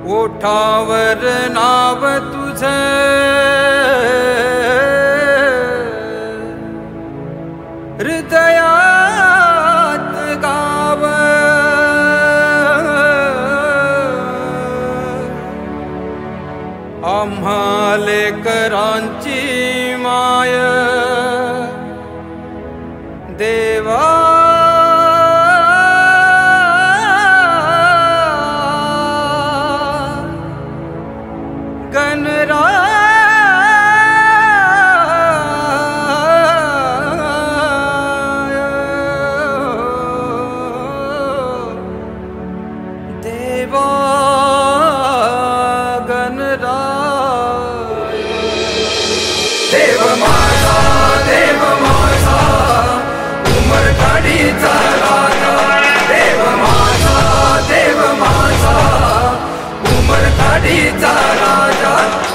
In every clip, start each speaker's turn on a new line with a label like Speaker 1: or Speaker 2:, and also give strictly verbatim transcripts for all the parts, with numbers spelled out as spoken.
Speaker 1: ओठावर नाव तुझे हृदयात गाव आम्हा लेकरांची माय देवा गणराय देवा गणराय देव माझा देव माझा उमरकाडीचा राजा देव माझा देव माझा उमरकाडीचा राजा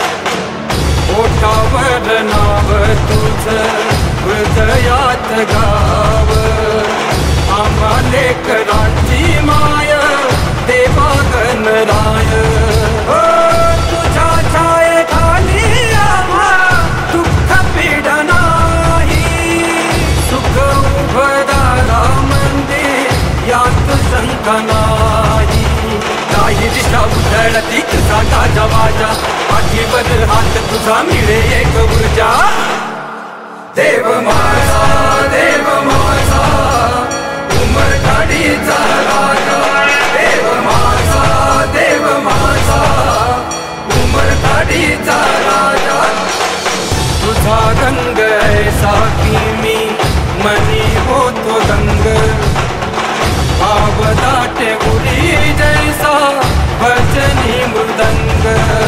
Speaker 1: ओठावर नाव तुझं हृदयात गाव आम्हा लेकरांची माय देवा गणराय हो तुझ्या छायेखाली आम्हा दुःख पीड नाही सुख उभदारा मंदिर यात शंका नाही काही दिशा उधळती तुझा गाजा वाजा पाठीवर हात तुझा मिळे एक ऊर्जा देव माझा देव माझा उमरकाडीचा राजा देव माझा देव माझा उमरकाडीचा राजा तुझा रंग ऐसा की मी मनी होतो दंग भाव दाटे उडी जैसा भजनी मृदंग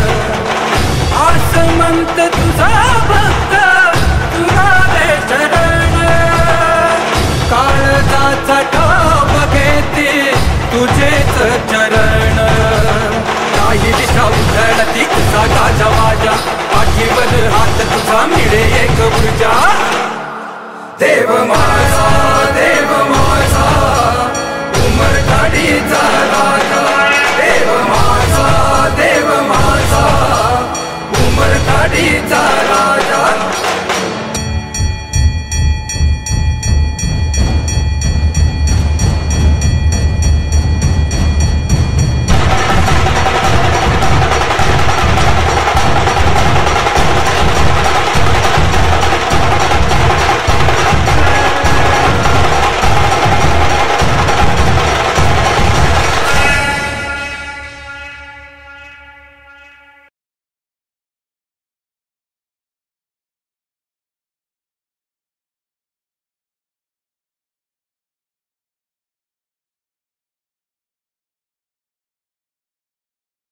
Speaker 1: आसमंत तुझा भक्त तुझा रे शरण काळजाचा ठाव घेते तुझेच चरण काही दिशा उधळती तुझा गाजा वाजा पाठीवर हात तुझा मिळे एक ऊर्जा देव माझा देव माझा उमरकाडीचा राजा देव माझा देव माझा उमरकाडीचा राजा